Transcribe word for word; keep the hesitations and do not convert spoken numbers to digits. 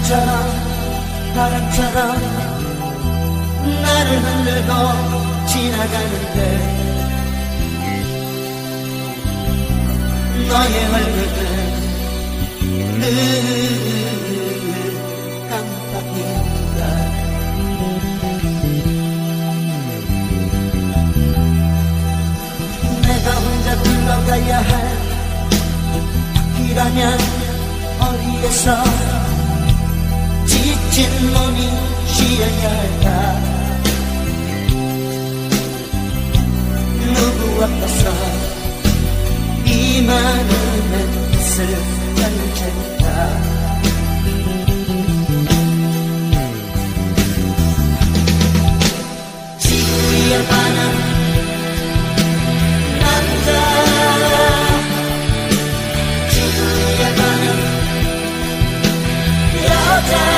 바람처럼 바람처럼 나를 흔들고 지나가는데 너의 얼굴은 늘 깜빡인다. 내가 혼자 불러가야 할 길이라면 어디에서 지친 몸이 쉬어야 할까. 누구 앞에서 이 많은 뜻을 가르쳐줄까. 지구 위에 많은 남자, 지구 위에 많은 여자.